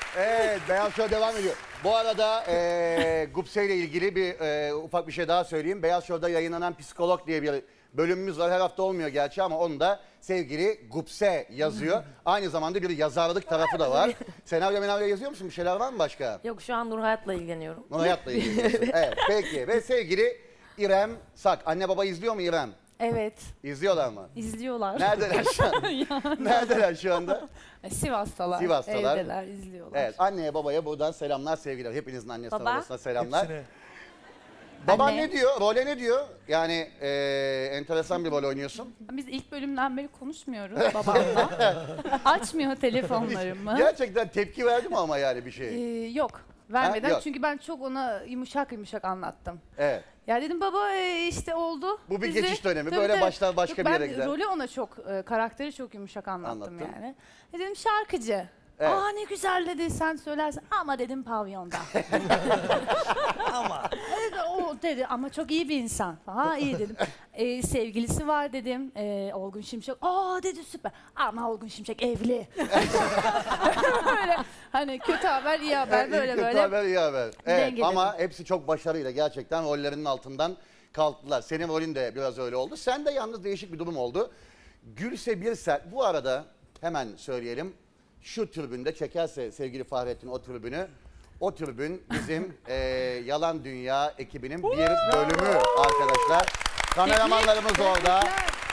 Evet, Beyaz Show devam ediyor. Bu arada Gupse ile ilgili bir ufak bir şey daha söyleyeyim. Beyaz Show'da yayınlanan Psikolog diye bir bölümümüz var. Her hafta olmuyor gerçi ama onu da sevgili Gupse yazıyor. Aynı zamanda bir yazarlık tarafı da var. Senaryo yazıyor musun? Bir şeyler var mı başka? Yok, şu an Nur Hayat'la ilgileniyorum. Nur Hayat'la ilgileniyorsun. Evet, peki. Ve sevgili İrem Sak. Anne baba izliyor mu İrem? Evet. İzliyorlar mı? İzliyorlar. Neredeler şu an? Neredeler şu anda? Sivas'talar. Sivas'talar. Evdeler, izliyorlar. Evet, anneye babaya buradan selamlar, sevgiler. Hepinizin annesine Baba. babasına selamlar. Hepsine. Baban Anne. ne diyor? Role ne diyor? Yani enteresan bir rol oynuyorsun. Biz ilk bölümden beri konuşmuyoruz babamla. Açmıyor telefonlarımı. Gerçekten tepki verdi mi ama yani bir şey? Yok. Vermeden Ha, yok. çünkü ben çok ona yumuşak anlattım. Evet. Ya dedim baba işte oldu. Bu bir Bizi- geçiş dönemi. Tabii, Böyle tabii. başlar başka Yok, bir yere gider. Ben rolü ona çok, karakteri çok yumuşak anlattım Anlattın. yani. Dedim şarkıcı. Evet. Aa ne güzel dedi sen söylersin ama dedim pavyonda. Ama. O dedi ama çok iyi bir insan. Ha iyi dedim. Sevgilisi var dedim. Olgun Şimşek. Aa dedi süper. Ama Olgun Şimşek evli. Böyle hani kötü haber iyi haber Evet, böyle kötü böyle. haber, iyi haber. Evet, Dengeledim. ama hepsi çok başarıyla gerçekten rollerinin altından kalktılar. Senin rolün de biraz öyle oldu. Sen de yalnız değişik bir durum oldu. Gülse Birsel, bu arada hemen söyleyelim. Şu tribünde çekerse sevgili Fahrettin o tribünü, o tribün bizim Yalan Dünya ekibinin bir bölümü arkadaşlar. Kameramanlarımız orada.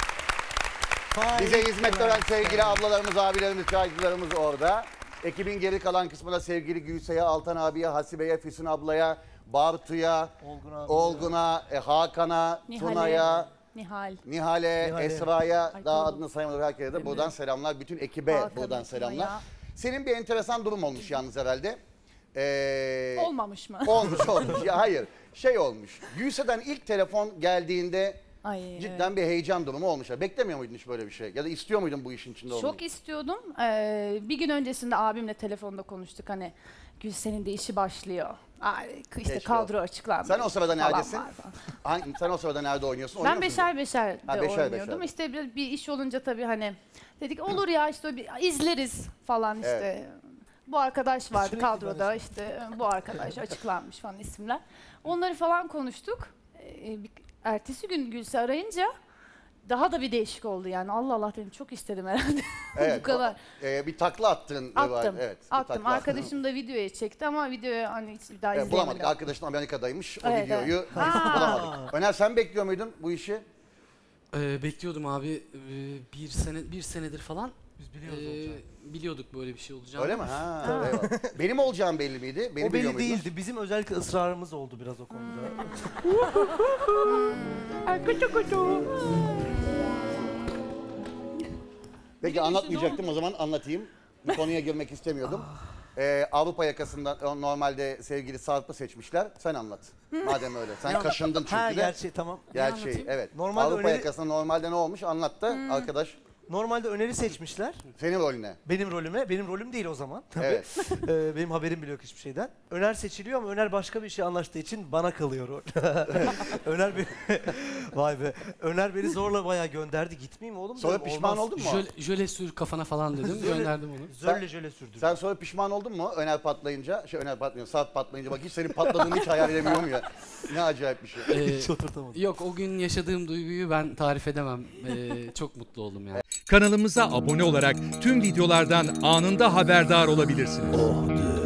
Bize hizmet veren sevgili ablalarımız, abilerimiz, çaycılarımız orada. Ekibin geri kalan kısmına sevgili Gülse'ye, Altan abiye, Hasibe'ye, Füsun ablaya, Bartu'ya, Olgun'a, Hakan'a, Nihal'e. Tuna'ya, Nihal. Nihal'e, Nihal'e. Esra'ya, Ay, daha pardon. adını sayamadım herkese de buradan selamlar. Bütün ekibe Hakan'a, buradan selamlar. Tuna'ya. Senin bir enteresan durum olmuş yalnız herhalde. Olmamış mı? Olmuş. Ya hayır, şey olmuş. Gülse'den ilk telefon geldiğinde Ay, cidden bir heyecan durumu olmuş. Beklemiyor muydun hiç böyle bir şey? Ya da istiyor muydun bu işin içinde olmayı? Çok istiyordum. Bir gün öncesinde abimle telefonda konuştuk hani Gülsen'in de işi başlıyor. Ay, işte Keşke kadro açıklandı. Sen o sırada falan neredesin? var falan. Sen o sırada nerede oynuyorsun? Ben Oynuyor musun? beşer de Ha, beşer oynuyordum. beşer. İşte bir iş olunca tabii hani dedik olur ya işte izleriz falan işte. Evet. Bu arkadaş vardı Sürekli kadroda işte bu arkadaş açıklanmış falan isimler. Onları falan konuştuk. Ertesi gün Gülse arayınca daha da bir değişik oldu yani. Allah Allah dedim çok istedim herhalde. Evet, Bu kadar. bir takla attın. Attım. Evet, bir Attım. takla Arkadaşım da videoya çekti ama videoyu hani hiç daha bulamadık. izleyemedim. Arkadaşın Amerika'daymış. O Evet, videoyu evet. biz bulamadık. Öner sen bekliyor muydun bu işi? Bekliyordum abi. Bir senedir falan. Biz biliyoruz olacağını. Biliyorduk böyle bir şey olacağını. Öyle mi? Ha, eyvallah. Benim olacağım belli miydi? Beni O biliyor belli muydunuz? değildi. Bizim özellikle ısrarımız oldu biraz o konuda. Peki anlatmayacaktım o zaman anlatayım. Bu konuya girmek istemiyordum. Avrupa yakasından normalde sevgili Sarp'ı seçmişler. Sen anlat. Madem öyle. Sen kaşındın çünkü Ha de. gerçi tamam. Gerçeği anlatayım? evet. Normalde Avrupa öneri- yakasında normalde ne olmuş anlat da arkadaş Normalde Öner'i seçmişler. senin rolüne. Benim rolüme. Benim rolüm değil o zaman. Tabii. Evet. Benim haberim bile yok hiçbir şeyden. Öner seçiliyor ama Öner başka bir şey anlaştığı için bana kalıyor rol. Öner beni... Vay be. Öner beni zorla bayağı gönderdi. Gitmeyeyim oğlum. Sonra dedim, pişman olmaz. oldun mu? Jöle sür kafana falan dedim. Gönderdim onu. Zörle jöle sürdüm. Sen sonra pişman oldun mu Öner patlayınca? Öner patlayınca, Sarp patlayınca bak hiç senin patladığını hiç hayal edemiyorum ya. Ne acayip bir şey. Hiç oturtamadım. Yok, o gün yaşadığım duyguyu ben tarif edemem. Çok mutlu oldum yani. Kanalımıza abone olarak tüm videolardan anında haberdar olabilirsiniz.